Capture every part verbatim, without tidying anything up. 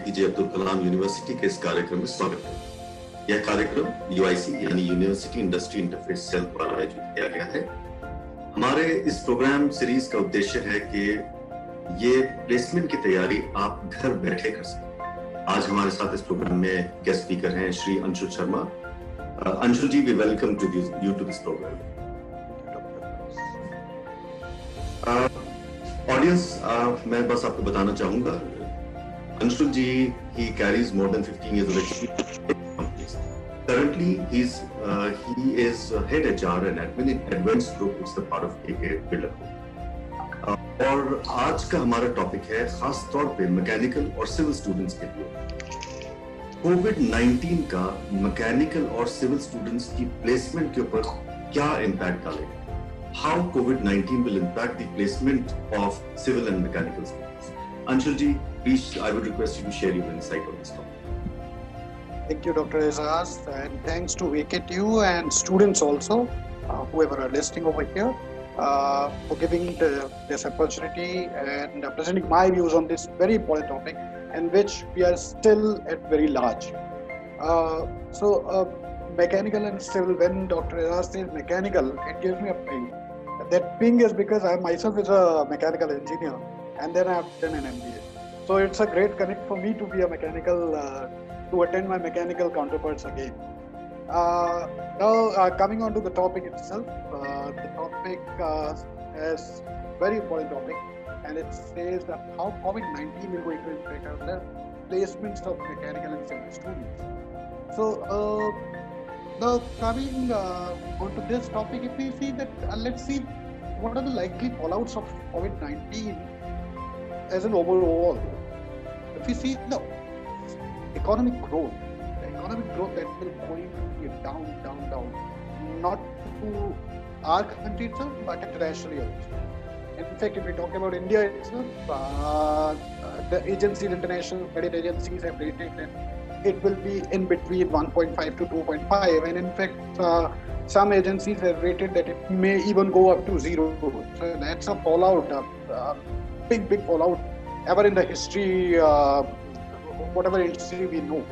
APJ Abdul Kalam university के इस कार्यक्रम में स्वागत है। यह कार्यक्रम यूआईसी यानी यूनिवर्सिटी इंडस्ट्री इंटरफेस सेल द्वारा आयोजित किया गया है। हमारे इस प्रोग्राम सीरीज का उद्देश्य है कि ये प्लेसमेंट की तैयारी आप घर बैठे कर सकें। आज हमारे साथ इस प्रोग्राम में गेस्ट स्पीकर हैं Shri Anshul Sharma. Anshul ji, we welcome to you to this programme. Audience, मैं बस आपको बताना चाहूंगा, अंशुल जी, he carries more than fifteen years of experience in companies. Currently, he's uh, he is head H R and admin in Advanced Group. It's the part of K K Builder. Uh, और आज का हमारा topic है खास तौर पे mechanical और civil students के लिए कोविड नाइनटीन का मैकेनिकल और सिविल स्टूडेंट्स की प्लेसमेंट के ऊपर क्या इम्पैक्ट डालेगा। How COVID nineteen will impact the placement of civil and mechanical students. Anshul ji, please, I would request you to share your insight on this topic. Thank you, Doctor Azaz, and thanks to V K T U and students also, uh, whoever are listening over here, uh, for giving the, this opportunity and uh, presenting my views on this very important topic, in which we are still at very large. Uh, so, uh, mechanical and civil, when Doctor Azaz says mechanical, it gives me a ping. That ping is because I myself is a mechanical engineer, and then I have done an M B A. So it's a great connect for me to be a mechanical, uh, to attend my mechanical counterparts again. Uh, now, uh, coming on to the topic itself, uh, the topic uh, is very important topic, and it says that how COVID nineteen will going to impact the placements of mechanical and civil students. So, uh, now coming uh, onto this topic, if we see that, uh, let's see what are the likely fallouts of COVID nineteen as an overall. If we see the economic growth, the economic growth that will going to be down, down, down, not to our country itself, but internationally also. In fact, if we talk about India itself, uh, the agencies, international credit agencies have rated that it will be in between one point five to two point five, and in fact, uh, some agencies have rated that it may even go up to zero. So that's a fallout, a uh, uh, big, big fallout ever in the history, uh, whatever industry we know.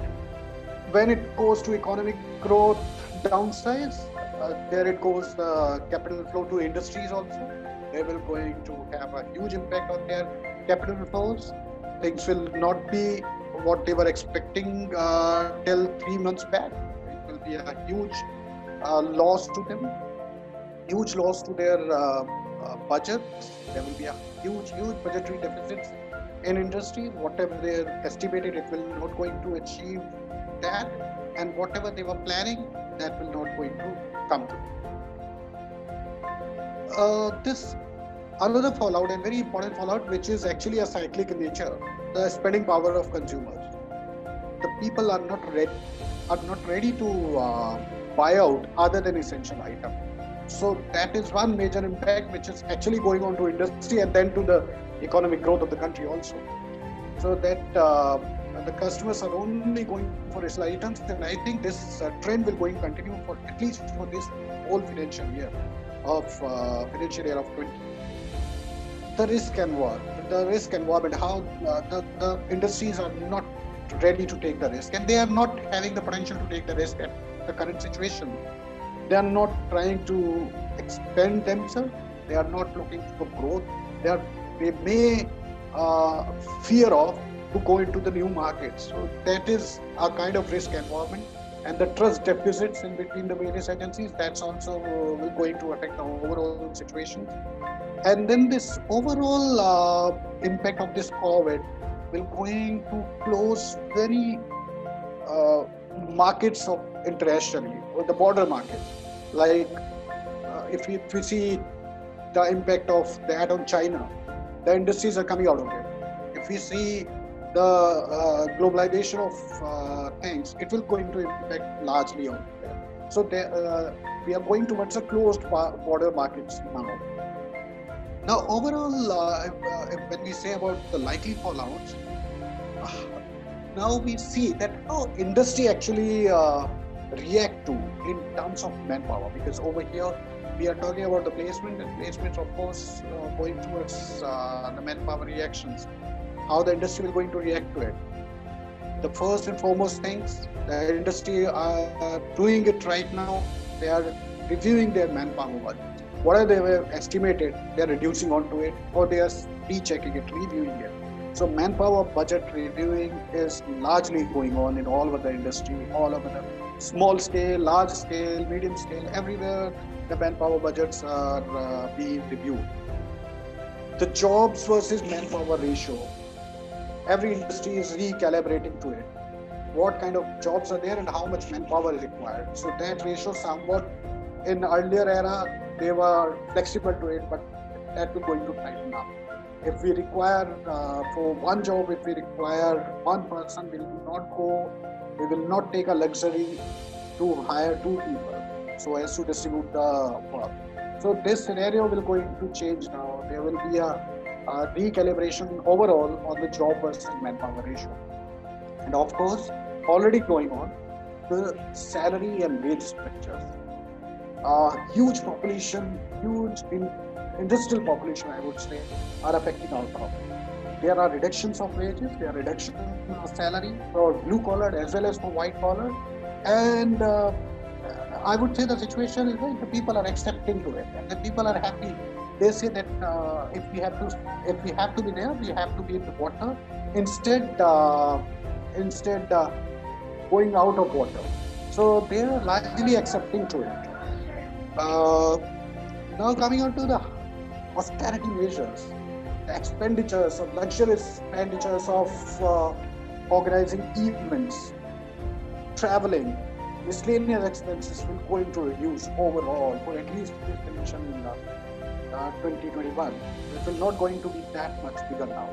When it goes to economic growth downsides, uh, there it goes uh, capital flow to industries also. They will going to have a huge impact on their capital flows. Things will not be what they were expecting uh, till three months back. It will be a huge uh, loss to them, huge loss to their uh, uh, budgets. There will be a huge, huge budgetary deficits in industries. Whatever they estimated, it will not going to achieve that, and whatever they were planning, that will not going to come to. Uh, this another fallout, and very important fallout, which is actually a cyclic in nature, the spending power of consumers. The people are not ready, are not ready to uh, buy out other than essential items. So that is one major impact which is actually going on to industry and then to the economic growth of the country also. So that uh, the customers are only going for essential items, and I think this uh, trend will going to continue for at least for this whole financial year of uh, financial year of twenty. The risk environment, the risk environment, how uh, the, the industries are not ready to take the risk, and they are not having the potential to take the risk at the current situation. They are not trying to expand themselves. They are not looking for growth. They are, they may uh, fear of to go into the new markets. So that is a kind of risk environment, and the trust deficits in between the various agencies, that's also uh, will going to affect the overall situation. And then this overall uh, impact of this COVID will going to close very uh, markets of internationally, or the border markets. Like uh, if, we, if we see the impact of that on China, the industries are coming out of it. If we see the uh, globalization of uh, things, it will going to impact largely on that. So they, uh, we are going towards a closed border markets now. Now, overall, uh, uh, when we say about the likely fallouts, uh, now we see that how industry actually uh, react to in terms of manpower, because over here we are talking about the placement, and placements, of course, uh, going towards uh, the manpower reactions, how the industry will going to react to it. the first and foremost things, the industry are doing it right now. They are reviewing their manpower budget. Whatever they were estimated, they are reducing onto it, or they are rechecking it, reviewing it. So manpower budget reviewing is largely going on in all over the industry, all over the small scale, large scale, medium scale, everywhere the manpower budgets are uh, being reviewed. The jobs versus manpower ratio, every industry is recalibrating to it. What kind of jobs are there and how much manpower is required. So that ratio somewhat, in earlier era, they were flexible to it, but that will going to tighten up. If we require, uh, for one job, if we require one person, we will not go, we will not take a luxury to hire two people so as to distribute the work. So this scenario will going to change now. There will be a, a recalibration overall on the job versus manpower ratio. And of course, already going on, the salary and wage structures. Uh, huge population, huge in, industrial population, I would say, are affecting our crop. There are reductions of wages, there are reductions of salary for blue collar as well as for white collar. And uh, I would say the situation is that the people are accepting to it, and the people are happy. They say that uh, if we have to, if we have to be there, we have to be in the water instead, uh, instead uh, going out of water. So they are largely accepting to it. Uh, now coming on to the austerity measures, the expenditures of luxurious expenditures of uh, organizing events, traveling, miscellaneous expenses will going to reduce overall for at least this dimension in uh, uh, twenty twenty-one. It will not going to be that much bigger now.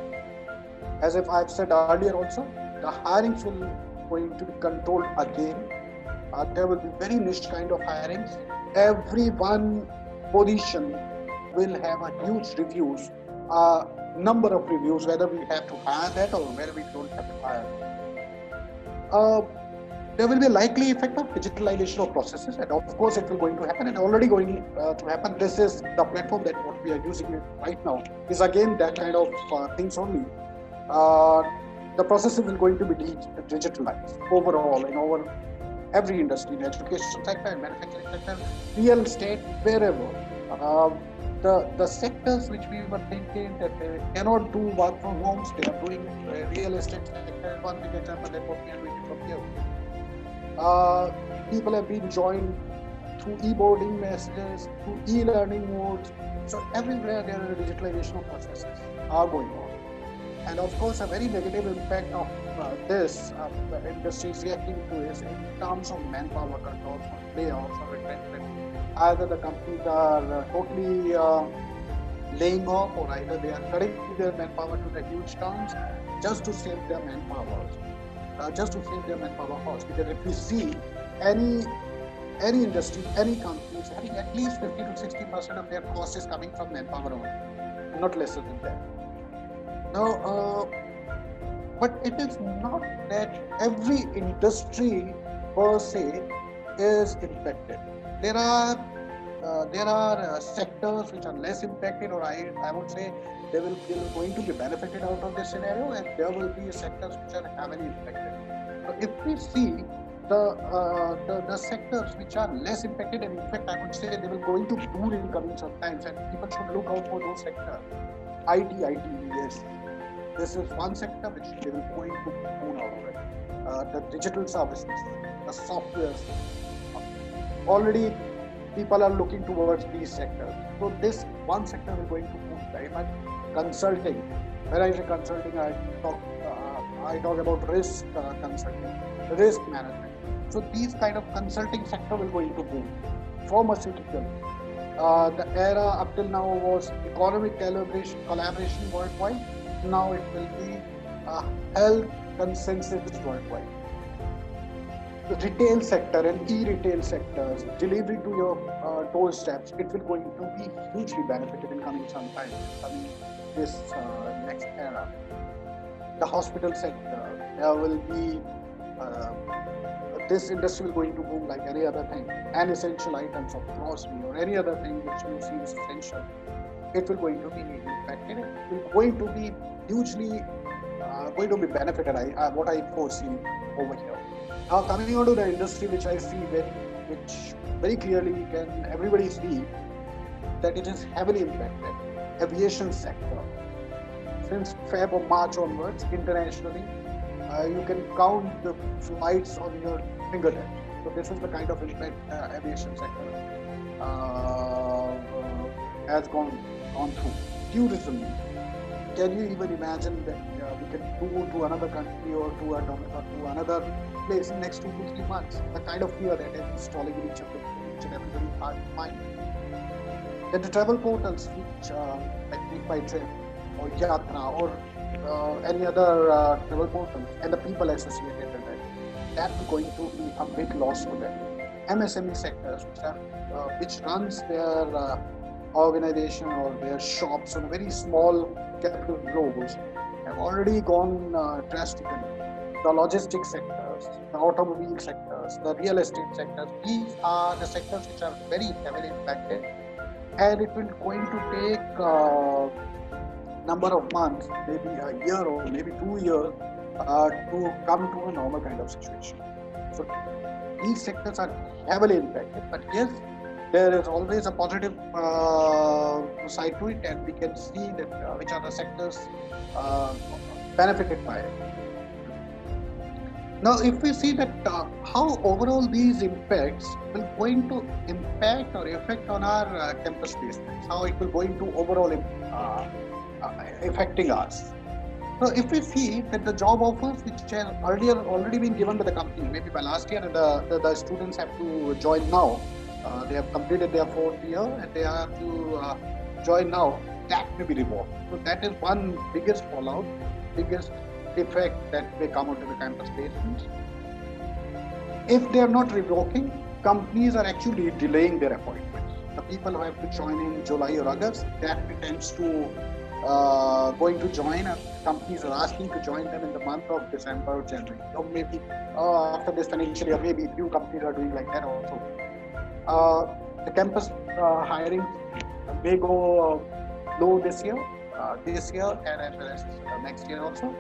As if I've said earlier also, the hirings will going to be controlled again. Uh, there will be very niche kind of hirings. Every one position will have a huge reviews, uh, number of reviews, whether we have to hire that or whether we don't have to hire. Uh, there will be a likely effect of digitalization of processes, and of course it will going to happen and already going uh, to happen. This is the platform that what we are using right now is again that kind of uh, things only. Uh, the processes will going to be digitalized overall in over every industry, in education sector, in manufacturing sector, real estate, wherever. Uh, the the sectors which we were thinking that they cannot do work from homes, they are doing uh, real estate sector. One big example that what we are doing from here. Uh, people have been joined through e-boarding messages, through e-learning modes. So everywhere there are digitalization of processes are going on. And of course, a very negative impact of uh, this uh, the industry is reacting to is in terms of manpower controls, or layoffs, or retrenchment. Either the companies are uh, totally uh, laying off, or either they are cutting their manpower to the huge terms just to save their manpower, uh, just to save their manpower cost. Because if we see any any industry, any companies having at least fifty to sixty percent of their cost is coming from manpower only, not lesser than that. Now, uh, but it is not that every industry per se is impacted. There are uh, there are uh, sectors which are less impacted, or I I would say they will be going to be benefited out of this scenario, and there will be sectors which are heavily impacted. So if we see the uh, the, the sectors which are less impacted, and in fact I would say they will going to boom in coming sometimes, and people should look out for those sectors. I T, I T, yes. This is one sector which they will going to boom out of it. Uh, the digital services, the software. Already people are looking towards these sectors. So this one sector is going to boom very much. Consulting. When I say consulting, I talk uh, I talk about risk uh, consulting, risk management. So these kind of consulting sector will going to boom. Pharmaceutical. Uh, the era up till now was economic collaboration, collaboration worldwide. Now it will be uh, health consensus worldwide. The retail sector and e-retail sectors, delivery to your uh, doorsteps, it will going to be hugely benefited in coming some time, coming this uh, next era. The hospital sector, there will be uh, this industry will going to boom like any other thing. And essential items of grocery or any other thing which you see is essential, it will going to be impacted. It will going to be hugely uh, going to be benefited. I, uh, what I foresee over here. Now coming on to the industry, which I see very, which very clearly can everybody see that it is heavily impacted. Aviation sector. Since February or March onwards, internationally, uh, you can count the flights on your fingertips. So this is the kind of impact uh, aviation sector uh, has gone gone through. Tourism. Can you even imagine that uh, we can go to another country or to, a, or to another place in next two to three months? The kind of fear that is installing in each, of the, each and everybody's heart and mind. Then the travel portals, which uh, like Make My Trip or Yatra or uh, any other uh, travel portal, and the people associated with it, that's going to be a big loss for them. M S M E sectors, which, are, uh, which runs their uh, organization or their shops on a very small capital roads, have already gone uh, drastically. The logistics sectors, the automobile sectors, the real estate sectors, these are the sectors which are very heavily impacted, and it will going to take uh, number of months, maybe a year or maybe two years uh, to come to a normal kind of situation. So these sectors are heavily impacted, but yes, there is always a positive uh, side to it, and we can see that uh, which are the sectors uh, benefited by it. Now, if we see that uh, how overall these impacts will going to impact or affect on our uh, campus placements, how it will going to overall uh, uh, affecting us. So, if we see that the job offers which have earlier already been given by the company, maybe by last year, and the, the, the students have to join now. Uh, they have completed their fourth year and they have to uh, join now. That may be revoked. So that is one biggest fallout, biggest effect that may come onto the campus placements. If they are not revoking, companies are actually delaying their appointments. The people who have to join in July or August, that tends to uh, going to join, and companies are asking to join them in the month of December or January. Or maybe uh, after this financial year, maybe few companies are doing like that also. Uh, the campus uh, hiring may go uh, low this year, uh, this year and as well as uh, next year also.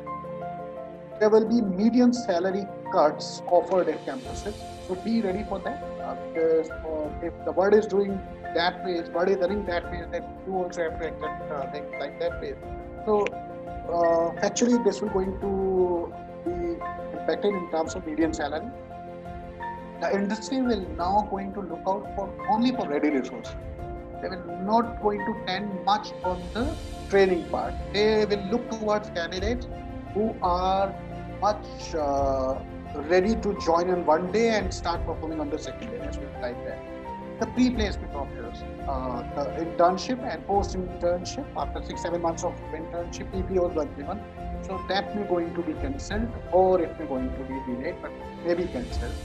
There will be median salary cuts offered at campuses, so be ready for that. Uh, because uh, if the world is doing that way, world is running that way, then you also have to accept uh, things like that way. So uh, actually, this will going to be impacted in terms of median salary. The industry will now going to look out for only for ready resources. They will not going to tend much on the training part. They will look towards candidates who are much uh, ready to join in one day and start performing on the second day, as well like that. The pre-placement offers, uh, the internship and post-internship, after six, seven months of internship, P P Os were given. So that may going to be cancelled, or it may going to be delayed, but maybe cancelled.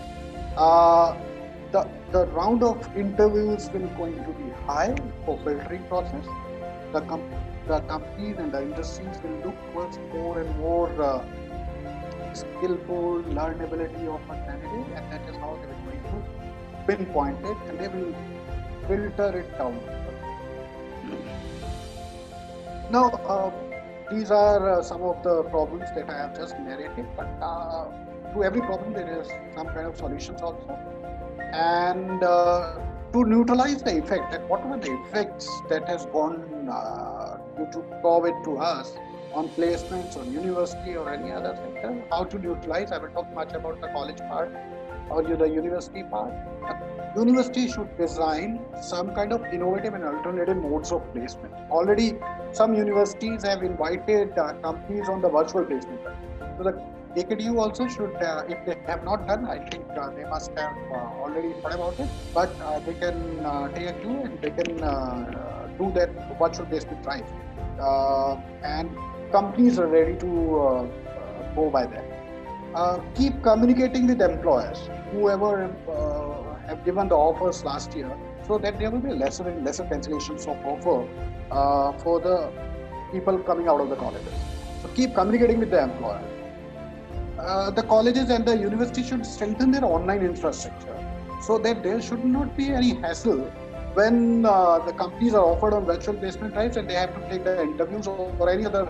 Uh, the, the round of interviews will going to be high for filtering process. The, com the companies and the industries will look towards more and more uh, skillful learnability of a candidate, and that is how they will going to pinpoint it, and they will filter it down. Now, uh, these are uh, some of the problems that I have just narrated, but uh, to every problem there is some kind of solutions also, and uh, to neutralize the effect, that what are the effects that has gone uh, due to COVID to us on placements on university or any other sector, how to neutralize. I will talk much about the college part or the university part. University should design some kind of innovative and alternative modes of placement. Already some universities have invited uh, companies on the virtual placement. So the A K D U also should, uh, if they have not done, I think uh, they must have uh, already thought about it, but uh, they can uh, take a clue and they can uh, do that virtual placement drive. Uh, and companies are ready to uh, uh, go by that. Uh, keep communicating with employers, whoever uh, have given the offers last year, so that there will be lesser and lesser cancellations of offer uh, for the people coming out of the colleges. So keep communicating with the employer. Uh, the colleges and the university should strengthen their online infrastructure so that there should not be any hassle when uh, the companies are offered on virtual placement drives and they have to take the interviews or, or any other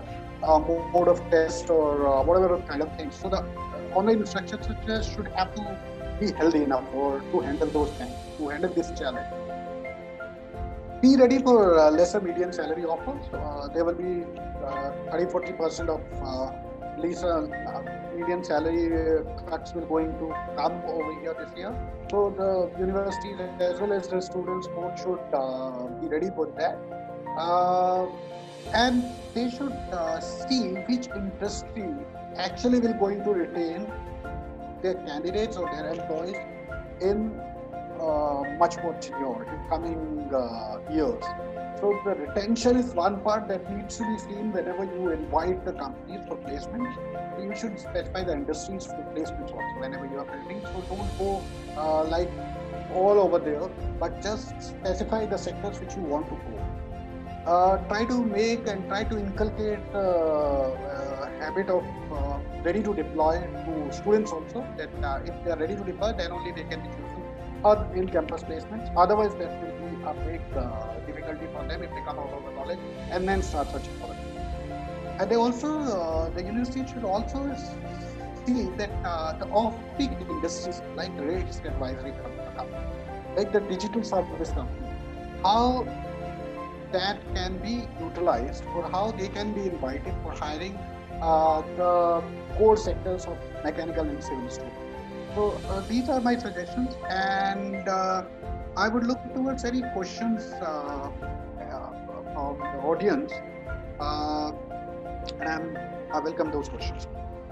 uh, mode of test or uh, whatever kind of things. So the uh, online instruction structures should have to be healthy enough or to handle those things, to handle this challenge. Be ready for uh, lesser median salary offers. Uh, there will be uh, thirty to forty percent of uh, lesser uh, median salary uh, cuts will going to come over here this year. So the universities as well as the students both should uh, be ready for that. Uh, and they should uh, see which industry actually will going to retain their candidates or their employees in uh, much more tenure in coming uh, years. So the retention is one part that needs to be seen whenever you invite the companies for placement. You should specify the industries for placements also whenever you are building. So don't go uh, like all over there, but just specify the sectors which you want to go. Uh, try to make and try to inculcate the uh, uh, habit of uh, ready to deploy to students also, that uh, if they are ready to deploy, then only they can be chosen or in campus placements. Otherwise, that will be a big uh, difficulty for them if they come out of the college and then start searching for it. And they also, uh, the university should also see that uh, the off-peak industries like risk advisory company, like the digital service company, how that can be utilized or how they can be invited for hiring uh, the core sectors of mechanical and civil students. So uh, these are my suggestions, and uh, I would look towards any questions uh, uh, from the audience, uh, and I welcome those questions.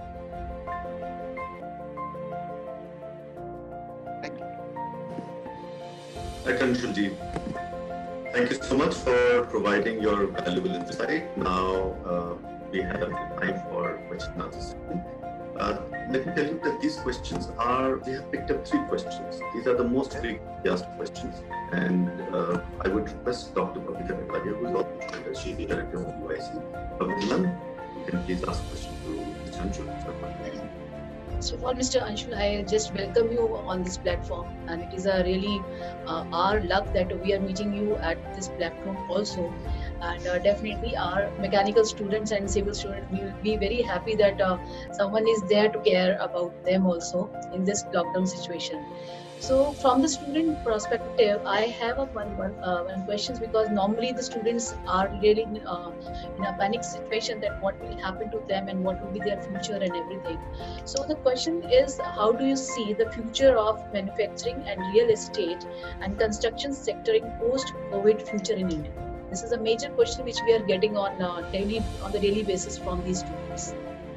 Thank you. Thank you, Anshulji. Thank you so much for providing your valuable insight. Now uh, we have time for question and answer session. Uh, let me tell you that these questions are, we have picked up three questions. These are the most frequently asked questions. And uh, I would request Doctor Babita Nekadia, who is also she's the director of U I C. Babita, you can please ask a question to Mister Anshul. So for Mister Anshul, I just welcome you on this platform, and it is a really uh, our luck that we are meeting you at this platform also. And uh, definitely our mechanical students and civil students will be very happy that uh, someone is there to care about them also in this lockdown situation. So from the student perspective, I have a one one, uh, one questions, because normally the students are really uh, in a panic situation that what will happen to them and what will be their future and everything. So the question is, how do you see the future of manufacturing and real estate and construction sector in post-COVID future in India? This is a major question which we are getting on uh, daily on the daily basis from these students.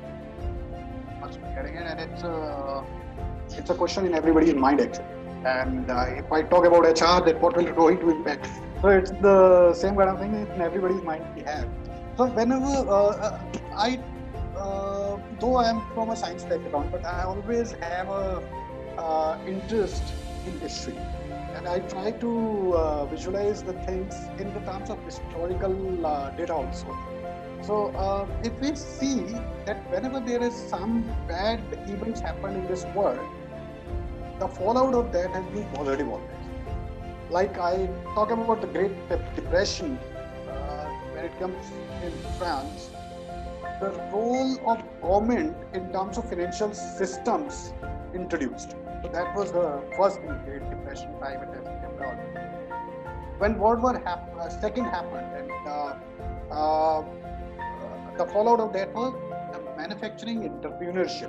Must be getting it, and it's a it's a question in everybody's mind actually. And uh, if I talk about H R, then what will it going to impact? So it's the same kind of thing in everybody's mind we have. So whenever uh, I, uh, though I am from a science background, but I always have a uh, interest in history. And I try to uh, visualize the things in the terms of historical uh, data also. So uh, if we see that whenever there is some bad events happen in this world, the fallout of that has been positive always. Like I talk about the Great Depression, uh, when it comes in France, the role of government in terms of financial systems introduced. So that was the first thing, Great Depression time it has been abroad. When World War hap- uh, Second happened, and uh, uh, the fallout of that was the manufacturing entrepreneurship.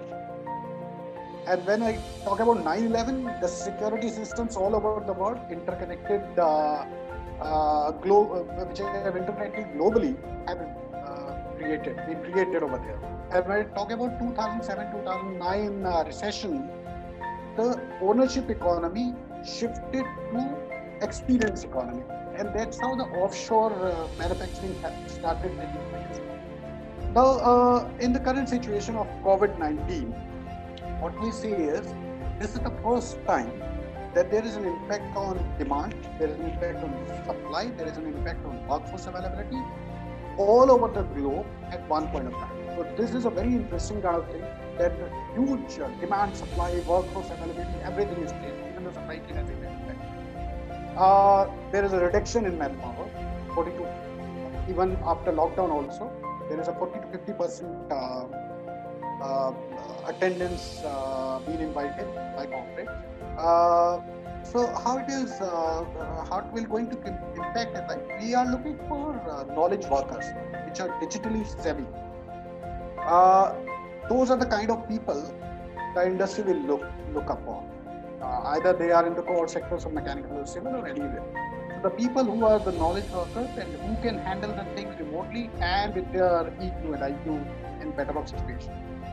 And when I talk about nine eleven, the security systems all over the world, interconnected, uh, uh, glo- uh, which have interconnected globally, have been uh, created, been created over there. And when I talk about two thousand seven two thousand nine uh, recession, the ownership economy shifted to experience economy. And that's how the offshore uh, manufacturing started taking place. Now, uh, in the current situation of COVID nineteen, what we see is, this is the first time that there is an impact on demand, there is an impact on supply, there is an impact on workforce availability all over the globe at one point of time. So this is a very interesting kind of thing, that the huge uh, demand, supply, workforce availability, everything is changed, even the supply chain has been impacted. Uh, there is a reduction in manpower, according to even after lockdown also. there is a forty to fifty percent uh, uh, attendance uh, being invited by corporate. Uh, so how it is, uh, uh, how it will going to impact it? Like we are looking for uh, knowledge workers which are digitally savvy. Uh, those are the kind of people the industry will look look upon. Uh, either they are in the core sectors of mechanical or civil or anywhere. So the people who are the knowledge workers and who can handle the things remotely and with their E Q and I Q in better work situation.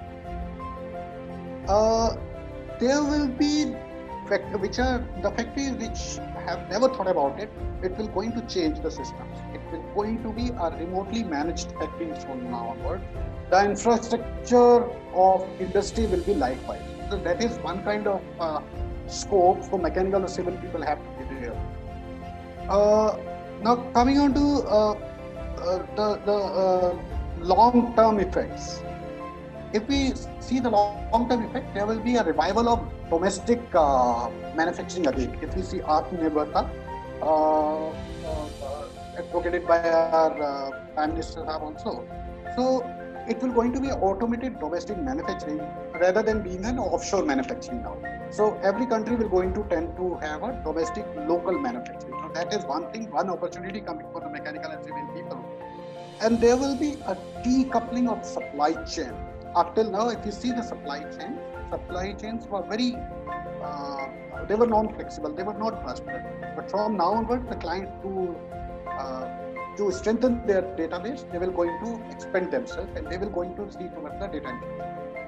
Uh, there will be fact- which are the factories which have never thought about it. It will going to change the systems. It will going to be a remotely managed factories from now onward. The infrastructure of industry will be likewise. So that is one kind of uh, scope for mechanical or civil people have to be there. Uh, now coming on to uh, uh, the, the uh, long-term effects. If we see the long-term effect, there will be a revival of domestic uh, manufacturing again. If we see Atmanirbharta, uh, uh, advocated by our uh, Prime Minister also. So it will going to be automated domestic manufacturing rather than being an offshore manufacturing now. So every country will going to tend to have a domestic local manufacturing. So that is one thing, one opportunity coming for the mechanical and civil people. And there will be a decoupling of supply chain. Up till now, if you see the supply chain, supply chains were very, uh, they were non-flexible, they were not transparent. But from now onward, the client to uh, to strengthen their database, they will going to expand themselves and they will going to see towards the data entry.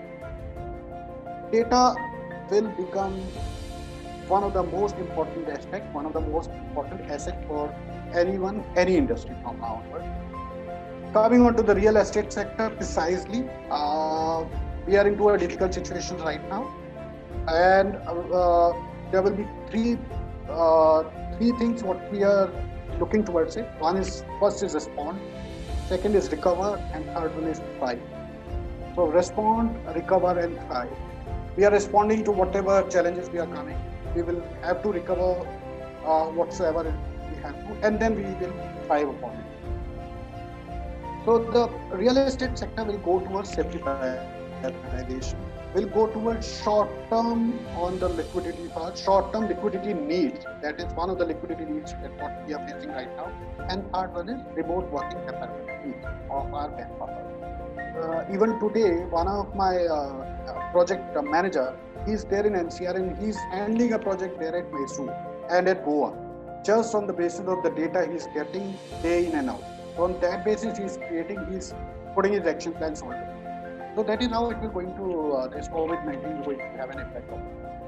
Data will become one of the most important aspects, one of the most important assets for anyone, any industry from now onward. Coming on to the real estate sector, precisely, uh, we are into a difficult situation right now, and uh, there will be three uh, three things what we are looking towards it. One is, first is respond, second is recover, and third one is thrive. So respond, recover, and thrive. We are responding to whatever challenges we are coming. We will have to recover uh, whatsoever we have to, and then we will thrive upon it. So the real estate sector will go towards safety privatization, will go towards short-term on the liquidity part, short-term liquidity needs. That is one of the liquidity needs that what we are facing right now. And third one is remote working capability of our manpower. Uh, even today, one of my uh, project manager, he's there in N C R and he's handling a project there at Mysore and at Goa, just on the basis of the data he's getting day in and out. So on that basis, he's creating, he's putting his action plans on it. So that is how it will going to, uh, this COVID nineteen will going to have an impact on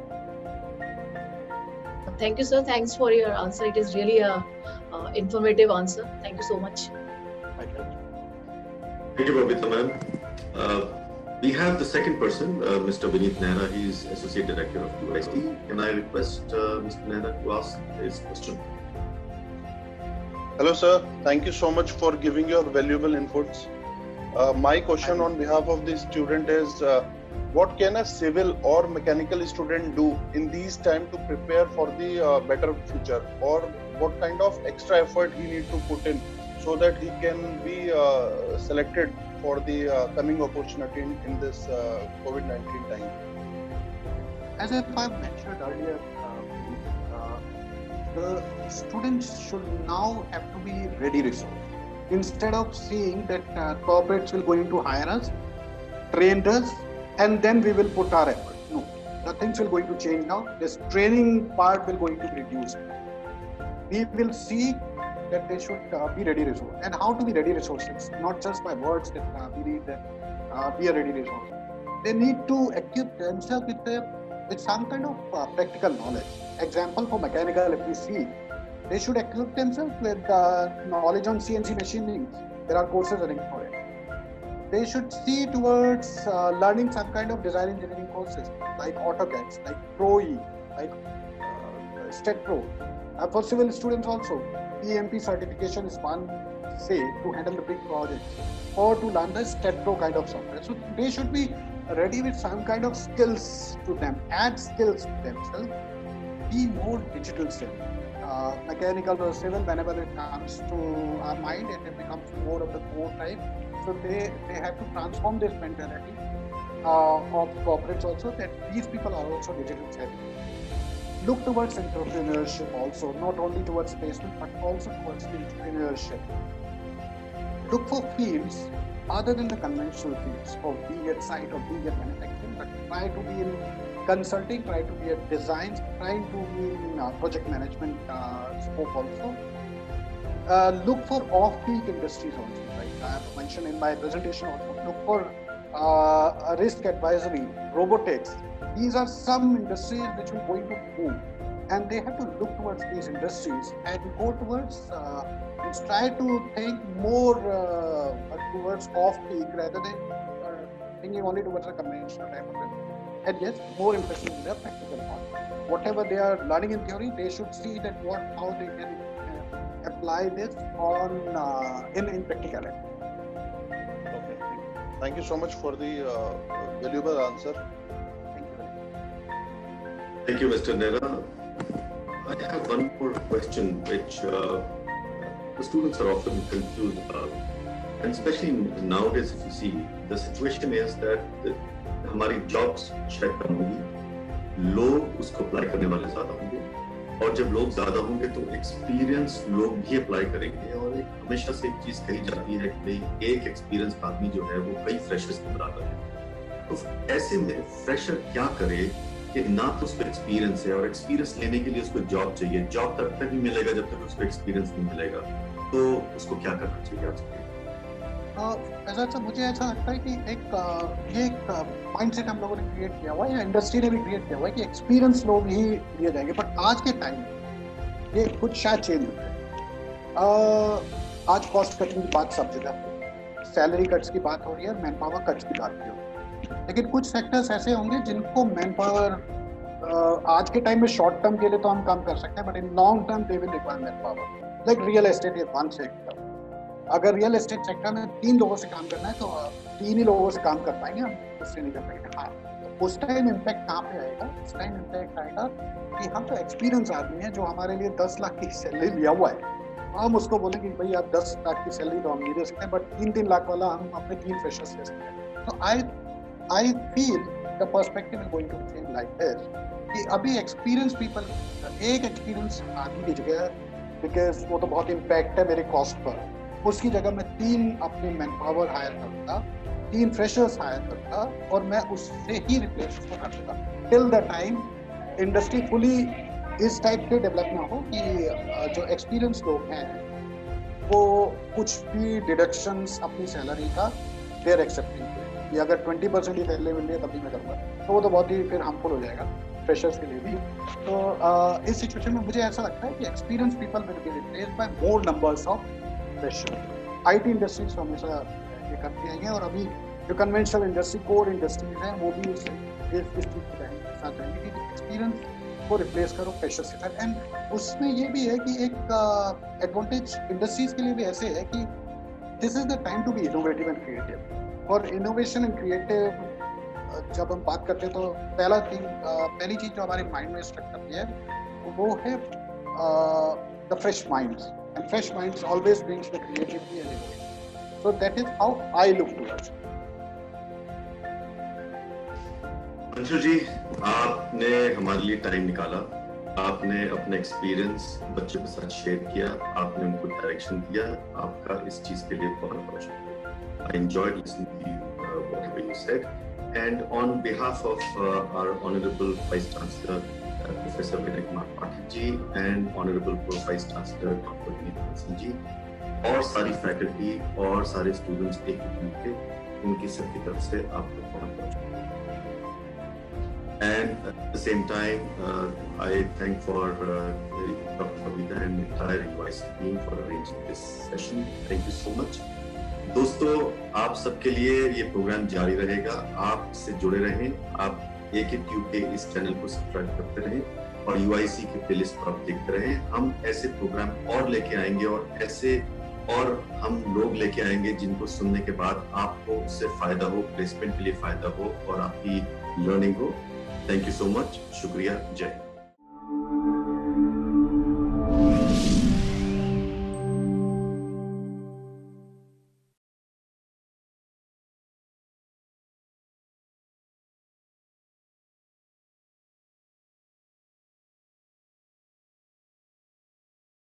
it. Thank you, sir. Thanks for your answer. It is really a uh, informative answer. Thank you so much. Thank you. Thank you, Babita ma'am. Uh, we have the second person, uh, Mister Vineet Nehra. He is Associate Director of Q I S T. Can I request uh, Mister Nehra to ask his question? Hello, sir. Thank you so much for giving your valuable inputs. Uh, my question on behalf of the student is, uh, what can a civil or mechanical student do in these times to prepare for the uh, better future, or what kind of extra effort he need to put in so that he can be uh, selected for the uh, coming opportunity in, in this uh, COVID nineteen time? As I mentioned earlier, uh, uh, the students should now have to be ready resource. Instead of seeing that uh, corporates will going to hire us, train us, and then we will put our effort. No, the things will going to change now. This training part will going to be reduced. We will see that they should uh, be ready resource. And how to be ready resources? Not just by words that uh, we need that uh, be a ready resource. They need to equip themselves with a, with some kind of uh, practical knowledge. Example for mechanical, if we see, they should equip themselves with uh, knowledge on C N C machining. There are courses running for it. They should see towards uh, learning some kind of design engineering courses like AutoCAD, like Pro E, like uh, StatPro. Uh, for civil students also, E M P certification is one, say, to handle the big projects, or to learn the StatPro kind of software. So they should be ready with some kind of skills to them, add skills to themselves, be more digital savvy. Uh, mechanical or civil, whenever it comes to our mind, it becomes more of the core type. So they, they have to transform this mentality uh, of corporates also, that these people are also digital savvy. Look towards entrepreneurship also, not only towards placement, but also towards entrepreneurship. Look for fields other than the conventional fields, or be it site or be it manufacturing, but try to be in consulting, try to be at designs, try to be in uh, project management uh, scope also. Uh, look for off-peak industries also, right? I have mentioned in my presentation also. Look for uh, risk advisory, robotics. These are some industries which will going to boom, and they have to look towards these industries and go towards uh, and try to think more uh, towards off-peak rather than uh, thinking only towards a conventional type of it. And yes, more interested in their practical part. Whatever they are learning in theory, they should see that what how they can uh, apply this on uh, in in practicality. Okay. Thank you so much for the uh, valuable answer. Thank you, Mister Nera. I have one more question, which uh, the students are often confused about, and especially nowadays, if you see, the situation is that the, हमारी jobs शायद कम होगी, लोग उसको apply करने वाले ज़्यादा होंगे, और जब लोग ज़्यादा होंगे तो एक्सपीरियंस लोग भी अप्लाई करेंगे, और एक हमेशा से एक चीज़ कही जाती है कि एक एक्सपीरियंस आदमी जो है वो कई फ्रेशर्स के बराबर है। तो ऐसे में फ्रेशर क्या करे कि ना तो उसको एक्सपीरियंस है, और एक्सपीरियंस लेने के लिए उसको जॉब चाहिए, जॉब तब तक नहीं मिलेगा जब तक उसको एक्सपीरियंस नहीं मिलेगा, तो उसको क्या करना चाहिए आपसे? ऐसा uh, मुझे ऐसा लगता है कि एक uh, ये एक माइंडसेट uh, हम लोगों ने क्रिएट किया हुआ है, या इंडस्ट्री ने भी क्रिएट किया हुआ है कि एक्सपीरियंस लोग ही लिए जाएंगे, बट आज के टाइम ये कुछ शायद चेंज हो जाए। आज कॉस्ट कटिंग की बात सब जगह, सैलरी कट्स की बात हो रही है, मैन पावर कट्स की बात भी हो रही है, लेकिन कुछ सेक्टर्स ऐसे होंगे जिनको मैन पावर uh, आज के टाइम में शॉर्ट टर्म के लिए तो हम काम कर सकते हैं, but in long term they will require manpower. Like real estate is one sector. अगर रियल एस्टेट सेक्टर में तीन लोगों से काम करना है तो तीन ही लोगों से काम कर पाएंगे, हम उससे नहीं कर पाएंगे। हाँ, उस टाइम इम्पैक्ट कहाँ पे आएगा? उस टाइम इम्पैक्ट आएगा कि हम तो एक्सपीरियंस आदमी है जो हमारे लिए दस लाख की सैलरी लिया हुआ है, हम उसको बोले कि भाई आप दस लाख की सैलरी तो हम नहीं दे सकते, बट तीन तीन लाख वाला हम अपने तीन फ्रेशर्स ले सकते हैं। तो I I feel the perspective is going to change like this कि अभी एक्सपीरियंस पीपल, एक एक्सपीरियंस आदमी की जगह, बिकॉज वो तो बहुत इम्पैक्ट है मेरे कॉस्ट पर, उसकी जगह मैं तीन अपनी मैन पावर हायर करता, तीन फ्रेशर्स हायर करता, और मैं उससे ही रिप्लेस उसको कर देता till the time industry fully इस टाइप के डेवलप ना हो कि जो एक्सपीरियंस लोग हैं वो कुछ भी डिडक्शंस अपनी सैलरी का देर एक्सेप्टिंग करें, कि अगर ट्वेंटी परसेंट ही सैलरी मिल रही है तभी मैं करूँगा, तो वो तो बहुत ही फिर हार्मफुल हो जाएगा फ्रेशर्स के लिए भी। तो uh, इस सिचुएशन में मुझे ऐसा लगता है कि experience people will be replaced by more numbers of fresher. IT industries तो हमेशा ये करती हैं, और अभी जो कन्वेंशनल इंडस्ट्री, कोर इंडस्ट्रीज हैं, वो भी इस चीज़ के साथ रहेंगे कि एक्सपीरियंस को रिप्लेस करो फ्रेशर्स के साथ। एंड उसमें ये भी है कि एक एडवांटेज इंडस्ट्रीज के लिए भी ऐसे है कि this is the time to be innovative and creative. और इनोवेशन एंड क्रिएटिव जब हम बात करते हैं तो पहला थिंग पहली चीज़ जो हमारे माइंड में स्ट्रक करती है वो है the fresh minds, and fresh minds always brings the creativity and innovation. So that is how I look towards it. Anshu ji, आपने हमारे लिए टाइम निकाला, आपने अपना एक्सपीरियंस बच्चों के साथ शेयर किया, आपने उनको डायरेक्शन दिया, आपका इस चीज के लिए बहुत बहुत शुक्रिया। I enjoyed listening to you, uh, whatever you said, and on behalf of uh, our honorable Vice Chancellor Professor Vinay Kumar Pathak ji and Honorable Pro Vice Chancellor Doctor Vineet Singh ji और सारी faculty और सारे students एक मिलके उनकी सबकी तरफ से आपको बहुत बहुत and at the same time uh, I thank for uh, Doctor Kavita and the entire U I C team for arranging this session. Thank you so much. दोस्तों, आप सबके लिए ये प्रोग्राम जारी रहेगा, आप इससे जुड़े रहें, आप एक एक ट्यूब के इस चैनल को सब्सक्राइब करते रहें और U I C के प्लेलिस्ट पर आप देखते रहें। हम ऐसे प्रोग्राम और लेके आएंगे और ऐसे और हम लोग लेके आएंगे जिनको सुनने के बाद आपको उससे फायदा हो, प्लेसमेंट के लिए फायदा हो और आपकी लर्निंग हो। थैंक यू सो मच, शुक्रिया, जय।